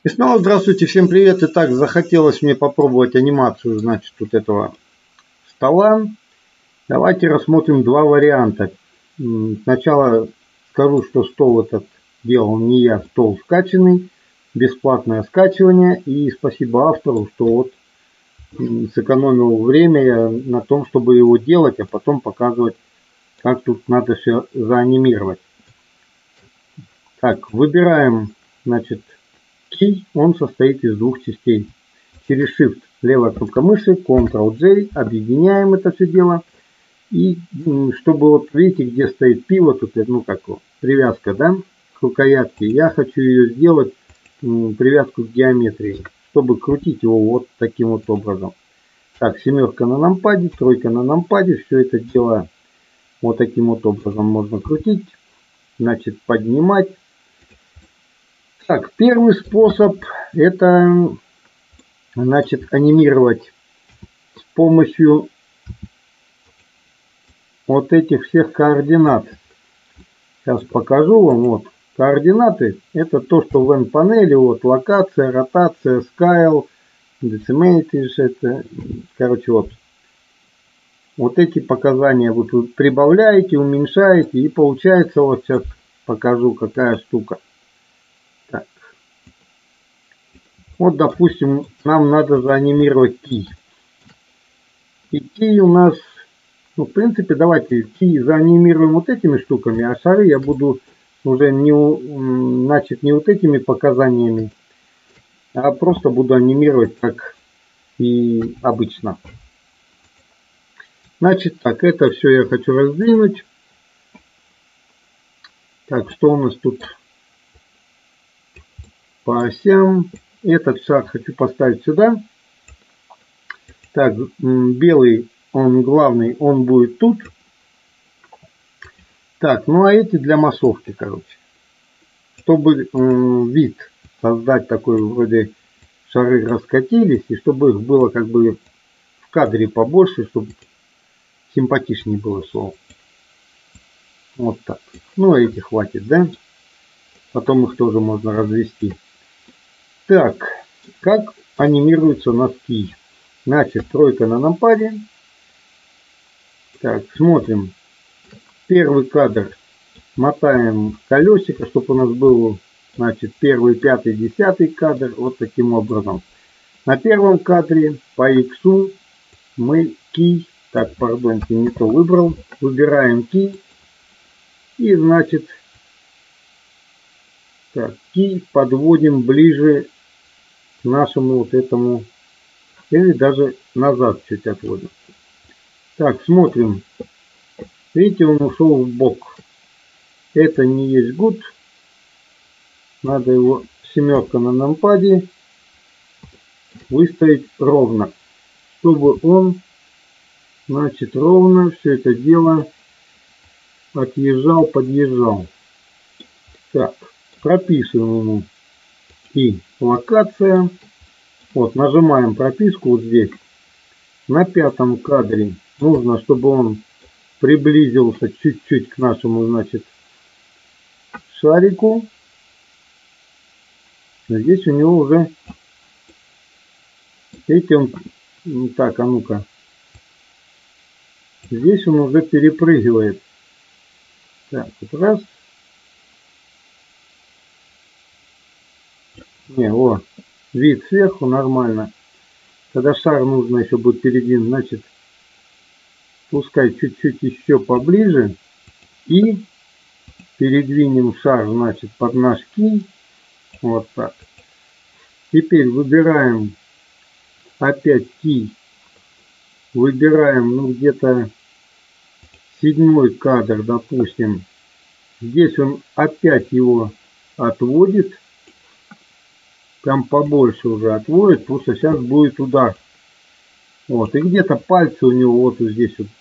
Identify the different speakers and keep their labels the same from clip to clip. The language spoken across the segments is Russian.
Speaker 1: И снова здравствуйте, всем привет. Итак, захотелось мне попробовать анимацию, значит, вот этого стола. Давайте рассмотрим два варианта. Сначала скажу, что стол этот делал не я, стол скачанный, бесплатное скачивание. И спасибо автору, что вот сэкономил время я на том, чтобы его делать, а потом показывать, как тут надо все заанимировать. Так, выбираем, значит, кей, он состоит из двух частей. Через Shift левая кнопка мыши, Ctrl-J, объединяем это все дело. И чтобы вот видите, где стоит пиво, тут ну как привязка, да, к рукоятке. Я хочу ее сделать привязку к геометрии, чтобы крутить его вот таким вот образом. Так, семерка на нампаде, тройка на нампаде, все это дело вот таким вот образом можно крутить, значит поднимать. Так, первый способ это, значит, анимировать с помощью вот этих всех координат. Сейчас покажу вам. Вот координаты. Это то, что в N-панели. Вот локация, ротация, scale, decimated. Это, короче, вот эти показания вы прибавляете, уменьшаете, и получается, вот сейчас покажу, какая штука. Так. Вот, допустим, нам надо заанимировать кей. И кей у нас, ну, в принципе, давайте кей заанимируем вот этими штуками, а шары я буду уже не вот этими показаниями, а просто буду анимировать как и обычно. Значит, так, это все я хочу раздвинуть. Так, что у нас тут по осям? Этот шар хочу поставить сюда. Так, белый, он главный, он будет тут. Так, ну а эти для массовки, короче. Чтобы вид создать такой, вроде шары раскатились, и чтобы их было как бы в кадре побольше, чтобы симпатичнее было слово. Вот так. Ну, эти хватит, да? Потом их тоже можно развести. Так, как анимируется у нас кей? Значит, тройка на нампаде. Так, смотрим. Первый кадр мотаем колесико, чтобы у нас был, значит, первый, пятый, десятый кадр. Вот таким образом. На первом кадре по X мы кей, так, пардонте, не то выбрал. Выбираем кей. И, значит, так, кей подводим ближе к нашему вот этому. Или даже назад чуть отводим. Так, смотрим. Видите, он ушел в бок. Это не есть good. Надо его семерка на нампаде выставить ровно. Чтобы он, значит, ровно все это дело отъезжал, подъезжал. Так, прописываем ему и локация. Вот, нажимаем прописку вот здесь. На пятом кадре нужно, чтобы он приблизился чуть-чуть к нашему, значит, шарику. Здесь у него уже, видите, он, так, а ну-ка, здесь он уже перепрыгивает. Так, вот раз. Не, вот, вид сверху нормально. Когда шар нужно еще будет передвинуть, значит, пускай чуть-чуть еще поближе. И передвинем шар, значит, под наш кей. Вот так. Теперь выбираем опять кей. Выбираем, ну, где-то седьмой кадр, допустим. Здесь он опять его отводит. Прям побольше уже отводит, потому что сейчас будет удар. Вот. И где-то пальцы у него вот здесь вот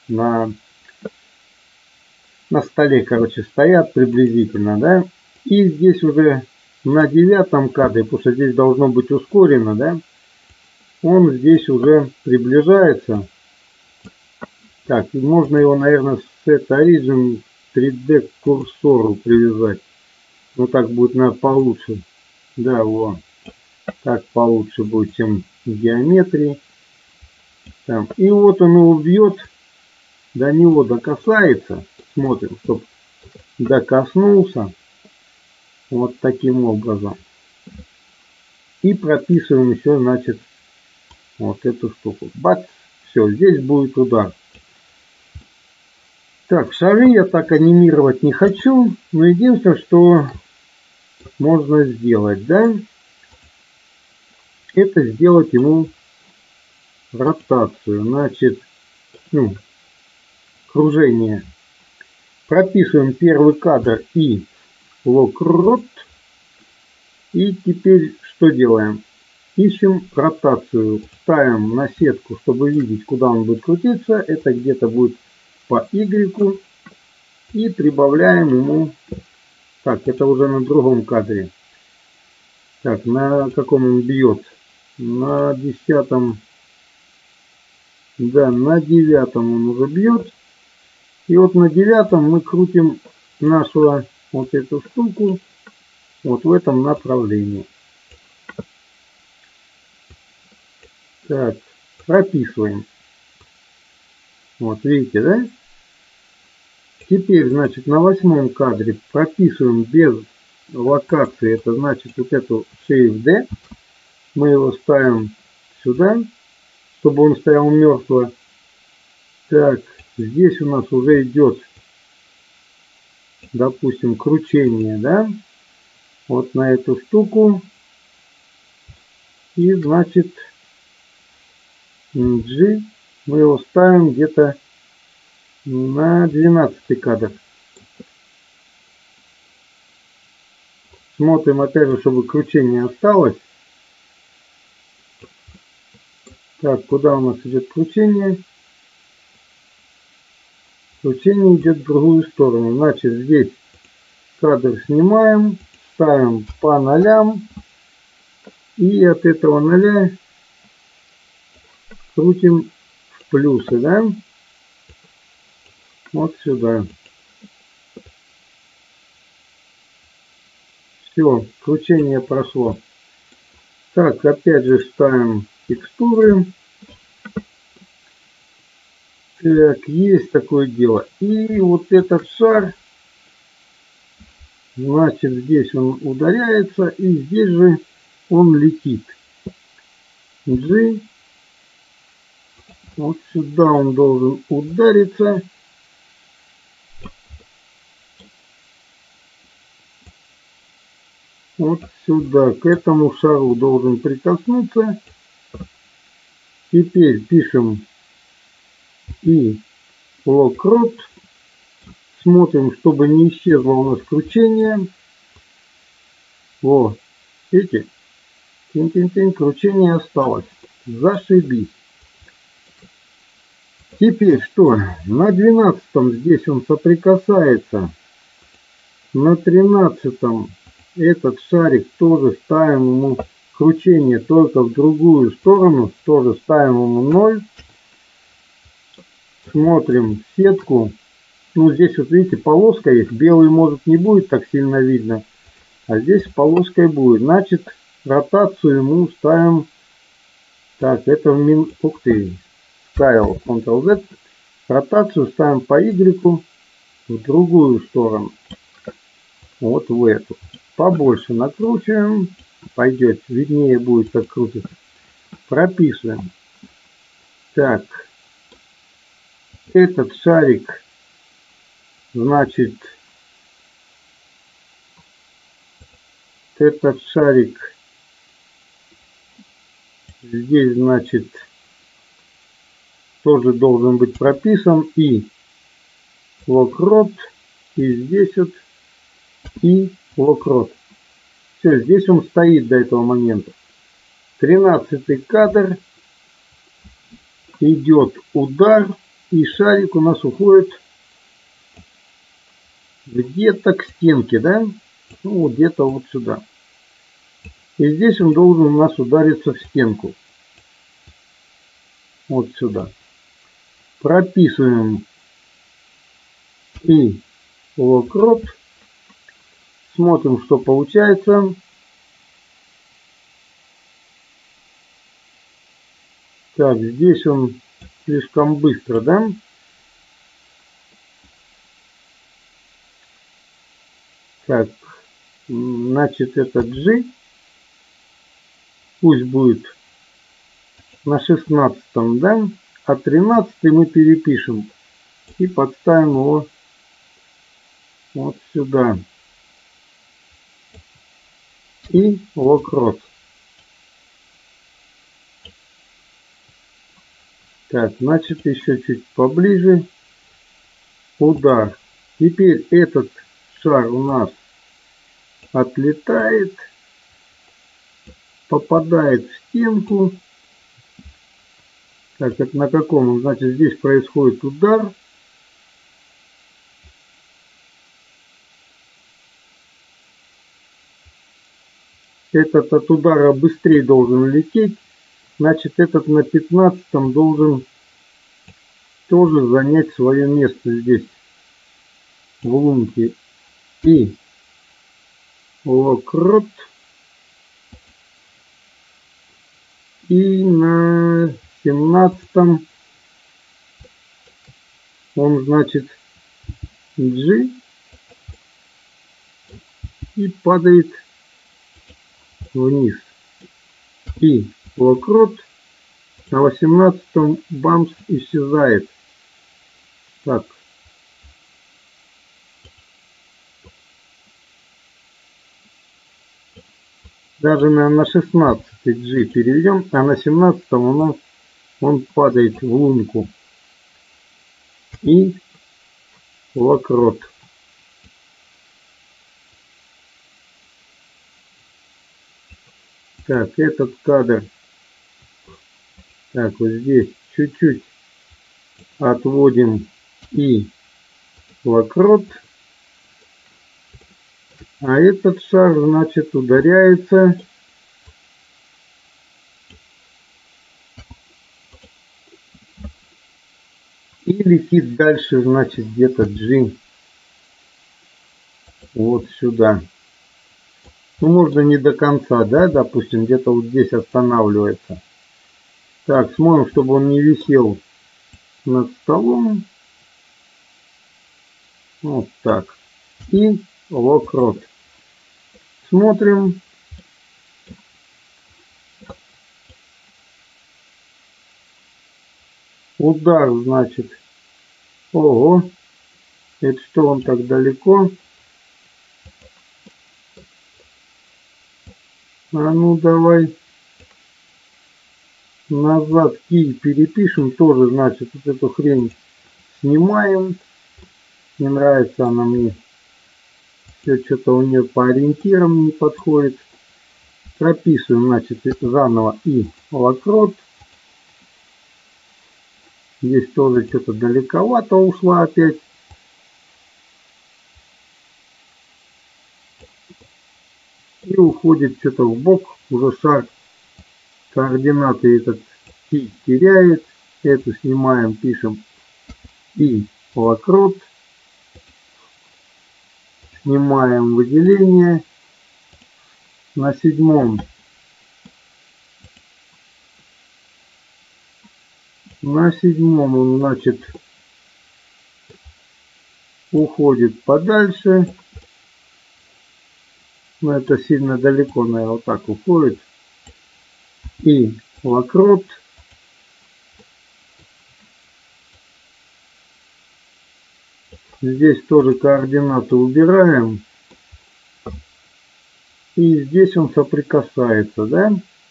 Speaker 1: на столе, короче, стоят приблизительно, да. И здесь уже на девятом кадре, потому что здесь должно быть ускорено, да. Он здесь уже приближается. Так, и можно его, наверное, с Set Origin 3D к курсору привязать. Ну так будет, наверное, получше. Да, вот. Так получше будет, чем в геометрии. Там. И вот он его бьет, до него докасается. Смотрим, чтобы докоснулся. Вот таким образом. И прописываем еще, значит, вот эту штуку. Бац! Все, здесь будет удар. Так, шары я так анимировать не хочу. Но единственное, что можно сделать, да, это сделать ему ротацию. Значит, кружение. Прописываем первый кадр и локрот. И теперь что делаем? Ищем ротацию. Ставим на сетку, чтобы видеть, куда он будет крутиться. Это где-то будет по Y. И прибавляем ему. Так, это уже на другом кадре. Так, на каком он бьет? На 10-м. Да, на 9-м он уже бьет. И вот на 9-м мы крутим нашу вот эту штуку вот в этом направлении. Так, прописываем. Вот видите, да? Теперь, значит, на 8-м кадре прописываем без локации. Это значит вот эту Shift D. Мы его ставим сюда, чтобы он стоял мертво. Так, здесь у нас уже идет, допустим, кручение, да? Вот на эту штуку. И, значит, G мы его ставим где-то на 12 кадр. Смотрим опять же, чтобы кручение осталось. Так, куда у нас идет кручение? Кручение идет в другую сторону. Значит, здесь кадр снимаем, ставим по нолям. И от этого ноля крутим в плюсы, да? Вот сюда. Все, кручение прошло. Так, опять же ставим текстуры. Так, есть такое дело. И вот этот шар, значит, здесь он ударяется, и здесь же он летит. G. Вот сюда он должен удариться. Вот сюда, к этому шару должен прикоснуться. Теперь пишем и локрот. Смотрим, чтобы не исчезло у нас кручение. Вот, видите? Тин-тин-тин, кручение осталось. Зашибись. Теперь что? На 12-м здесь он соприкасается. На 13-м этот шарик тоже ставим ему кручение только в другую сторону. Тоже ставим ему 0. Смотрим сетку. Ну, здесь вот видите, полоска есть. Белый, может, не будет так сильно видно. А здесь полоской будет. Значит, ротацию ему ставим. Так, это в Ух ты. Ставил Ctrl-Z. Ротацию ставим по Y в другую сторону. Вот в эту. Побольше накручиваем. Пойдет. Виднее будет, как крутится. Прописываем. Так. Этот шарик, значит, этот шарик здесь, значит, тоже должен быть прописан. И локрот. И здесь вот. И локрот. Все, здесь он стоит до этого момента. 13-й кадр. Идет удар. И шарик у нас уходит где-то к стенке, да? Ну, где-то вот сюда. И здесь он должен у нас удариться в стенку. Вот сюда. Прописываем и локрот. Смотрим, что получается. Так, здесь он слишком быстро, да? Так, значит, это G. Пусть будет на 16, да? А 13 мы перепишем и подставим его вот сюда. И локрот. Так, значит, еще чуть поближе. Удар. Теперь этот шар у нас отлетает, попадает в стенку. Так, это на каком? Значит, здесь происходит удар. Этот от удара быстрее должен лететь. Значит, этот на 15 должен тоже занять свое место здесь, в лунке. И локрот. И на 17 он, значит, G. И падает вниз. И локрот на 18 бамс исчезает. Так. Даже на 16 G переведем, а на 17 он падает в лунку. И локрот. Так, этот кадр. Так, вот здесь чуть-чуть отводим и локрот. А этот шар, значит, ударяется и летит дальше, значит, где-то G вот сюда. Ну, можно не до конца, да, допустим, где-то вот здесь останавливается. Так, смотрим, чтобы он не висел над столом. Вот так. И локрот. Смотрим. Удар, значит. Ого. Это что, он так далеко? А ну давай назад кий перепишем. Тоже, значит, вот эту хрень снимаем. Не нравится она мне. Все что-то у нее по ориентирам не подходит. Прописываем, значит, заново и локрот. Здесь тоже что-то далековато ушла опять. И уходит что-то в бок. Уже шар координаты этот теряет. Эту снимаем, пишем и локрот. Снимаем выделение. На 7. На 7 он, значит, уходит подальше. Но это сильно далеко, наверное, вот так уходит. И локрот. Здесь тоже координаты убираем. И здесь он соприкасается, да?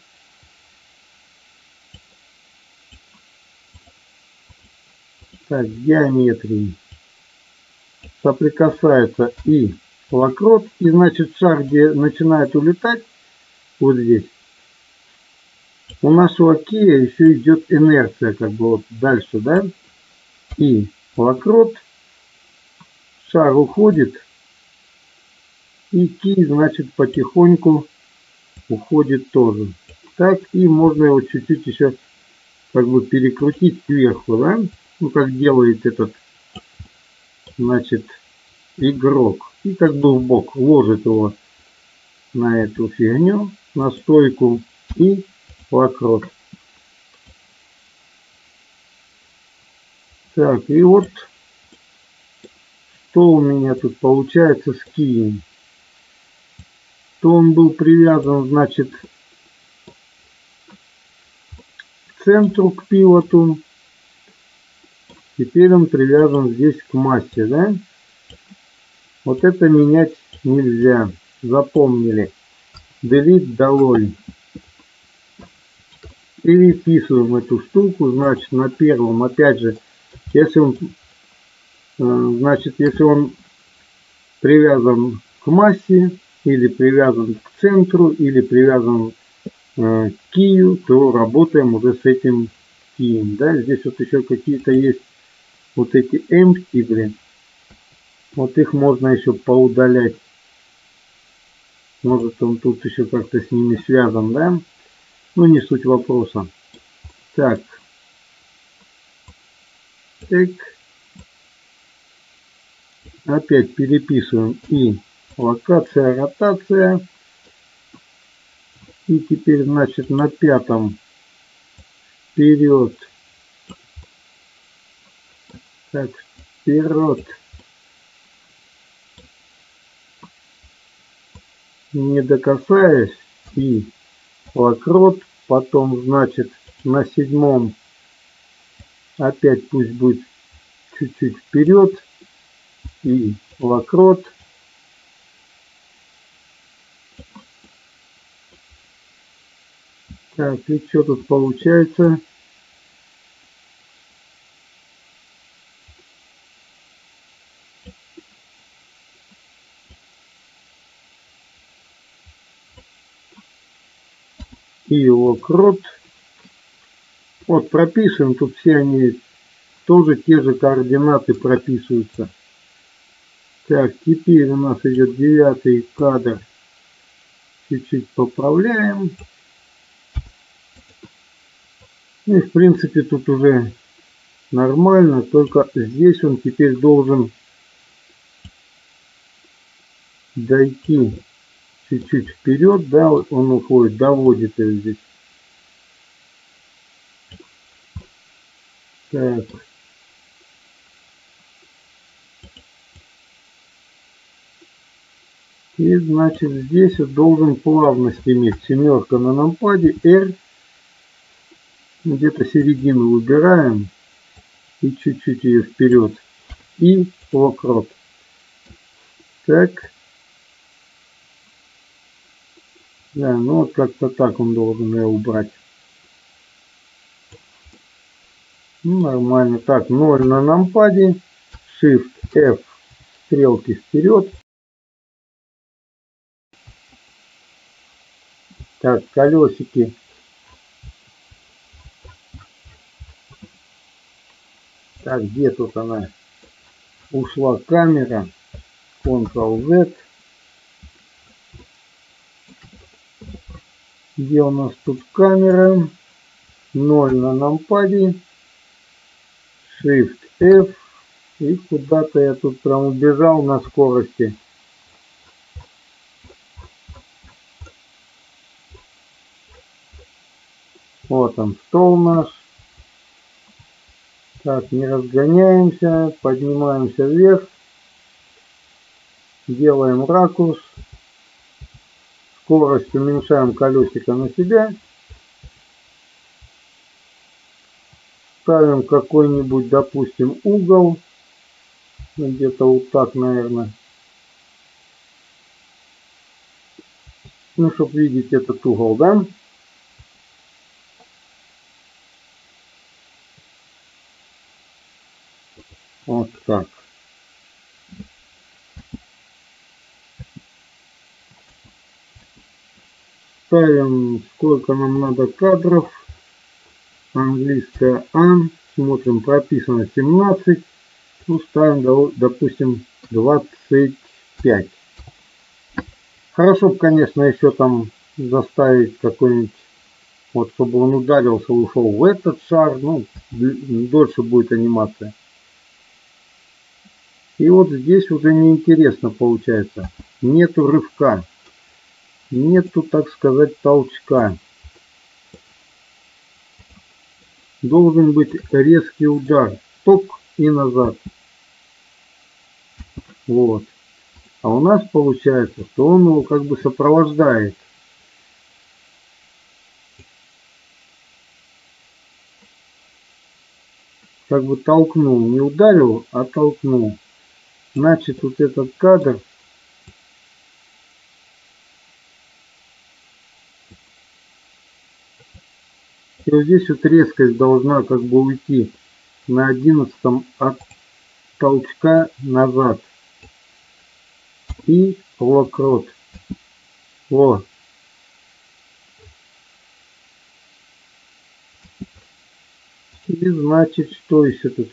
Speaker 1: Так, геометрии. Соприкасается и локрот. И значит шар, где начинает улетать, вот здесь. У нашего кия еще идет инерция, как бы вот дальше, да? И локрот. Шар уходит. И кий, значит, потихоньку уходит тоже. Так, и можно его чуть-чуть еще как бы перекрутить кверху, да? Ну, как делает этот, значит, игрок. И как бы в бок ложит его на эту фигню, на стойку и локрот. Так, и вот что у меня тут получается с кием. То он был привязан, значит, к центру, к пивоту. Теперь он привязан здесь к массе, да? Вот это менять нельзя. Запомнили. Delete долой. Переписываем эту штуку, значит, на первом, опять же, если он, значит, если он привязан к массе, или привязан к центру, или привязан к кию, то работаем уже с этим кием, да? Здесь вот еще какие-то есть вот эти empty, блин. Вот их можно еще поудалять. Может, он тут еще как-то с ними связан, да? Ну, не суть вопроса. Так. Так. Опять переписываем и локация, ротация. И теперь, значит, на пятом вперед. Так, вперед. Не докасаясь. И лакрот. Потом, значит, на седьмом опять пусть будет чуть-чуть вперед. И лакрот. Так, и что тут получается? И лакрот. Вот прописываем, тут все они тоже те же координаты прописываются. Так, теперь у нас идет 9 кадр. Чуть-чуть поправляем. Ну и в принципе тут уже нормально, только здесь он теперь должен дойти чуть-чуть вперед, да, он уходит, доводит его здесь. Так. И значит здесь должен плавность иметь. Семерка на нампаде, R. Где-то середину выбираем. И чуть-чуть ее вперед. И локрот. Так. Да, ну вот как-то так он должен ее убрать. Ну, нормально. Так, 0 на нампаде. Shift F. Стрелки вперед. Так, колесики. Так, где тут она? Ушла камера. Ctrl-Z. Где у нас тут камера? 0 на нампаде. Shift F. И куда-то я тут прям убежал на скорости. Вот он, стол наш. Так, не разгоняемся. Поднимаемся вверх. Делаем ракурс. Скорость уменьшаем колесико на себя. Ставим какой-нибудь, допустим, угол. Где-то вот так, наверное. Ну, чтобы видеть этот угол, да? Вот так. Ставим, сколько нам надо кадров. Английская А. Смотрим, прописано 17. Ну, ставим, допустим, 25. Хорошо бы, конечно, еще там заставить какой-нибудь, вот, чтобы он ударился, ушел в этот шар. Ну, дольше будет анимация. И вот здесь уже неинтересно получается. Нету рывка. Нету, так сказать, толчка. Должен быть резкий удар. Ток. и назад. Вот. А у нас получается, что он его как бы сопровождает. Как бы толкнул, не ударил, а толкнул. Значит, вот этот кадр и вот здесь вот резкость должна как бы уйти на 11 от толчка назад. И локрот. Во. И значит, что еще тут?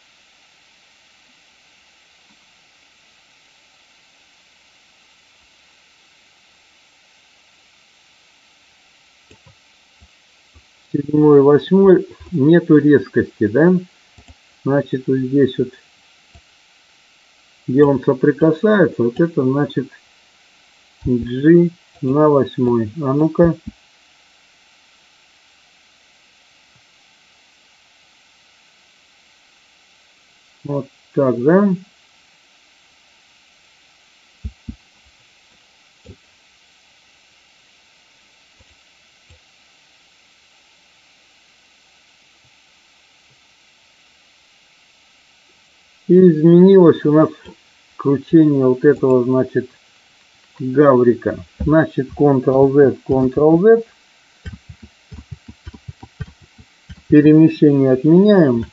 Speaker 1: Седьмой, восьмой нету резкости, да? Значит, вот здесь вот, где он соприкасается, вот это значит G на восьмой. А ну-ка. Вот так, да? И изменилось у нас кручение вот этого, значит, гаврика. Значит, Ctrl-Z, Ctrl-Z. Перемещение отменяем.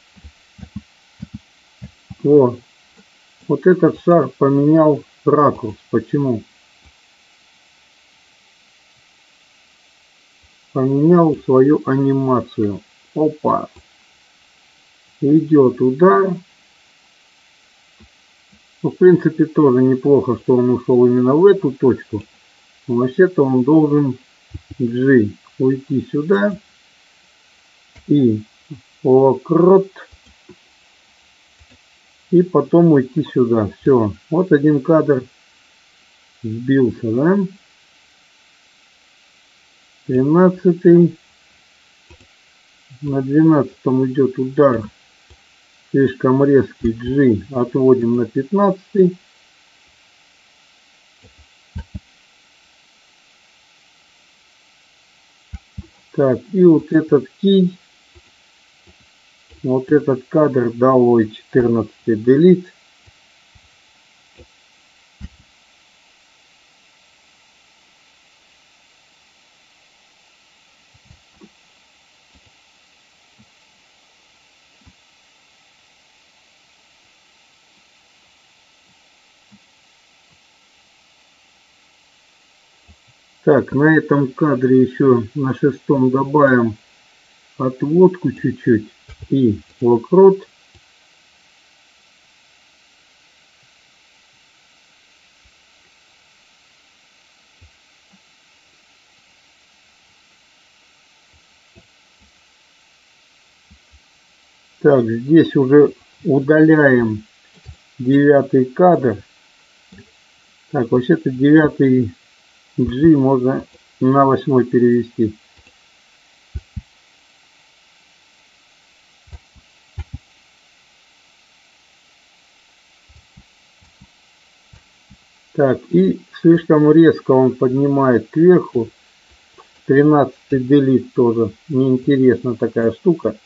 Speaker 1: О, вот этот шар поменял ракурс. Почему? Поменял свою анимацию. Опа. Идет удар. Ну, в принципе, тоже неплохо, что он ушел именно в эту точку. Но вообще-то он должен G уйти сюда. И локрот. И потом уйти сюда. Все. Вот один кадр сбился, да? 13. На 12 идет удар. Слишком резкий. G отводим на 15. Так, и вот этот кий. Вот этот кадр долой 14 delete. Так, на этом кадре еще на 6 добавим отводку чуть-чуть и локрот. Так, здесь уже удаляем 9 кадр. Так, вообще-то 9 G можно на 8 перевести. Так, и слишком резко он поднимает кверху. 13 delete тоже неинтересна такая штука.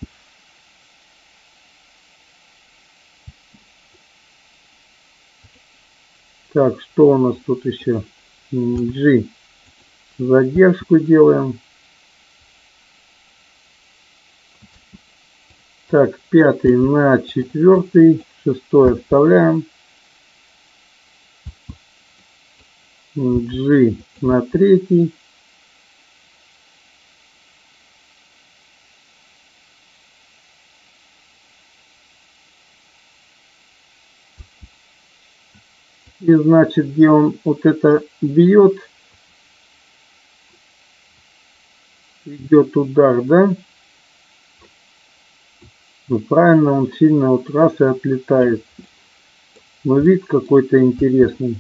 Speaker 1: Так, что у нас тут еще? G. Задержку делаем. Так, 5 на 4, 6 оставляем. G на 3. И значит, где он вот это бьет, идет удар, да? Ну, правильно, он сильно вот раз и отлетает. Но вид какой-то интересный.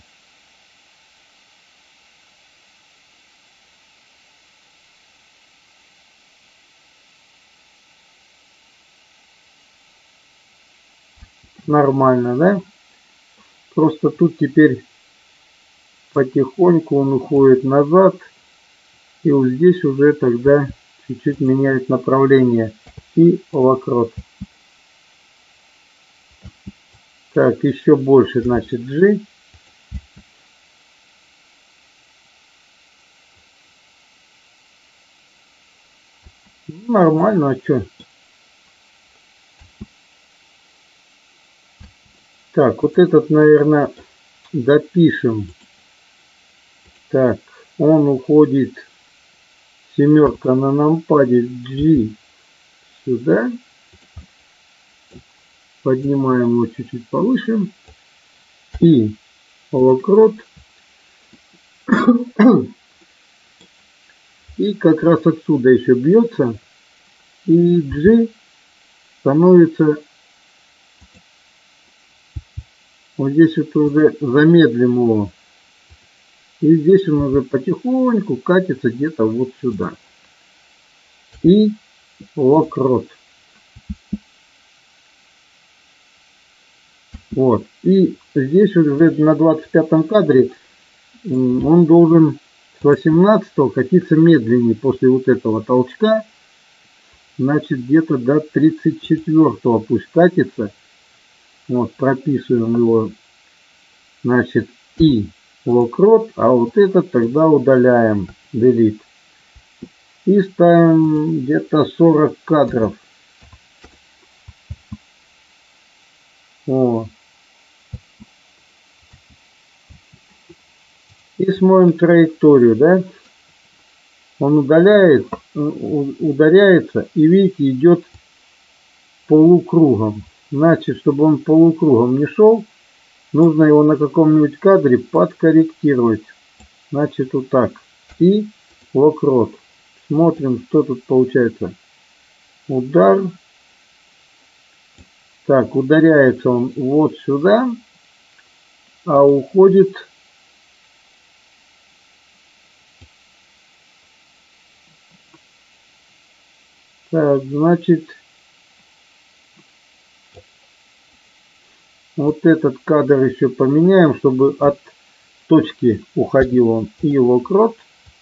Speaker 1: нормально, да? Просто тут теперь потихоньку он уходит назад. И вот здесь уже тогда чуть-чуть меняет направление. И лакрот. Так, еще больше, значит, G. Нормально, а что? Так, вот этот, наверное, допишем. Так, он уходит, семерка на нампаде G сюда. Поднимаем его чуть-чуть повыше. И лакрот. И как раз отсюда еще бьется. И G становится... Вот здесь вот уже замедлим его. И здесь он уже потихоньку катится где-то вот сюда. И лакрот. Вот. И здесь уже на 25 кадре он должен с 18 катиться медленнее после вот этого толчка. Значит, где-то до 34 пусть катится. Вот, прописываем его. Значит, и лакрот, а вот этот тогда удаляем. Delete. И ставим где-то 40 кадров. О. И смотрим траекторию, да? Он ударяется и, видите, идет полукругом. Значит, чтобы он полукругом не шел, нужно его на каком-нибудь кадре подкорректировать. Значит, вот так. И лакрот. Смотрим, что тут получается. Удар. Так, ударяется он вот сюда, а уходит... Так, значит, вот этот кадр еще поменяем, чтобы от точки уходил он и лакрот.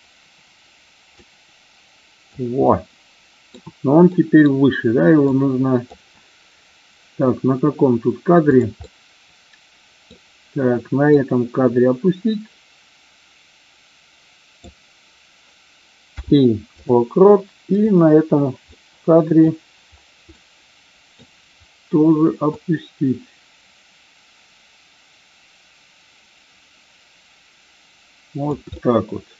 Speaker 1: Вот. Но он теперь выше, да, его нужно... Так, на каком тут кадре? Так, на этом кадре опустить. И лакрот. И на этом кадре тоже опустить. Вот так вот.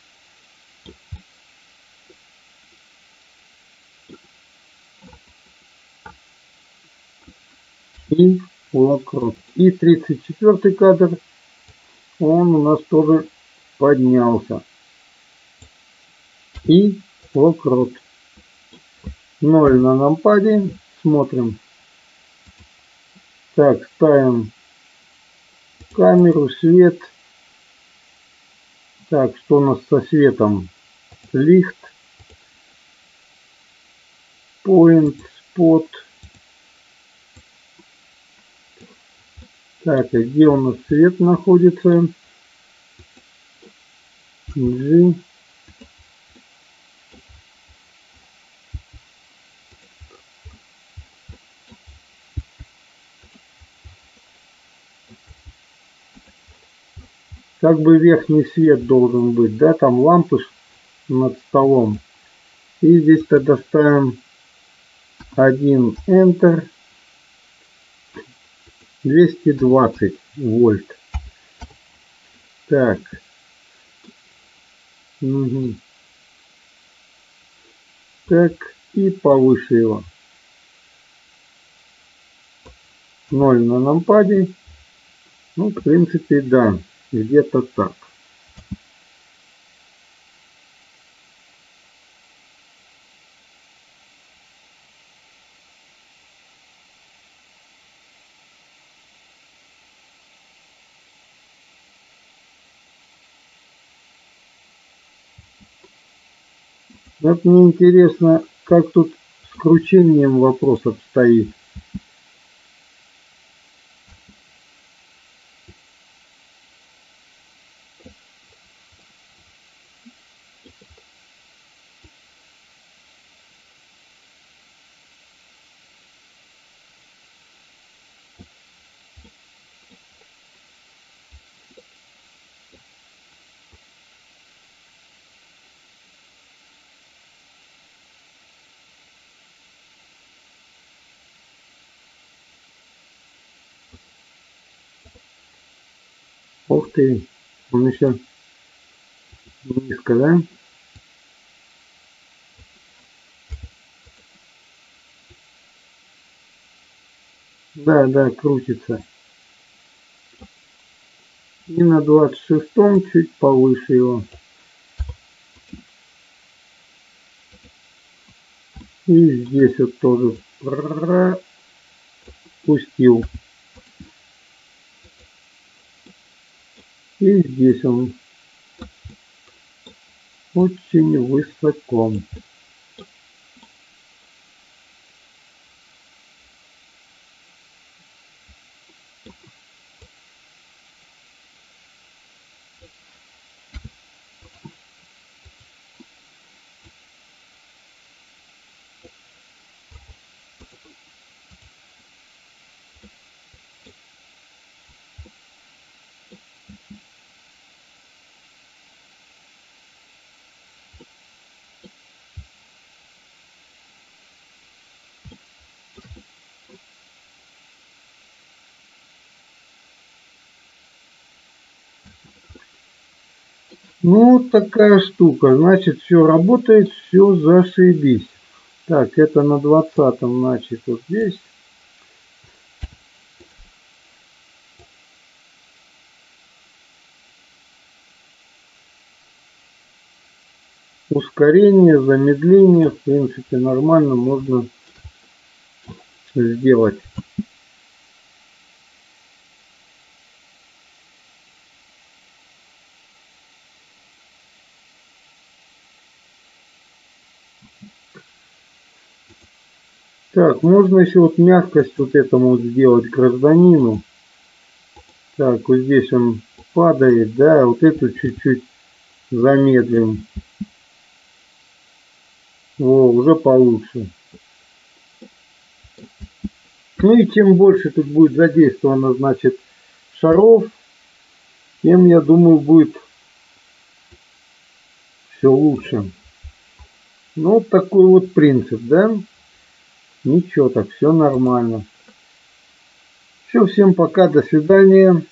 Speaker 1: И лакрот. И 34 кадр, он у нас тоже поднялся. И лакрот. 0 на нампаде. Смотрим. Так, ставим камеру, свет. Так, что у нас со светом? Лихт. Point, спот. Так, а где у нас свет находится? G. Как бы верхний свет должен быть, да, там лампы над столом. И здесь тогда ставим 1 Enter, 220 вольт. Так. Угу. Так, и повыше его. 0 на нампаде. Ну, в принципе, да, где-то так. Вот мне интересно, как тут с кручением вопрос обстоит. Ух ты, он еще низко, да? Да, да, крутится. И на 26-м чуть повыше его. И здесь вот тоже пустил. И здесь он очень высоко. Ну, вот такая штука. Значит, все работает, все зашибись. Так, это на 20-м, значит, вот здесь. Ускорение, замедление, в принципе, нормально можно сделать. Так, можно еще вот мягкость вот этому вот сделать гражданину. Так, вот здесь он падает, да, вот эту чуть-чуть замедлим. Во, уже получше. Ну и чем больше тут будет задействовано, значит, шаров, тем, я думаю, будет все лучше. Ну, вот такой вот принцип, да? Ничего, так все нормально. Все, всем пока, до свидания.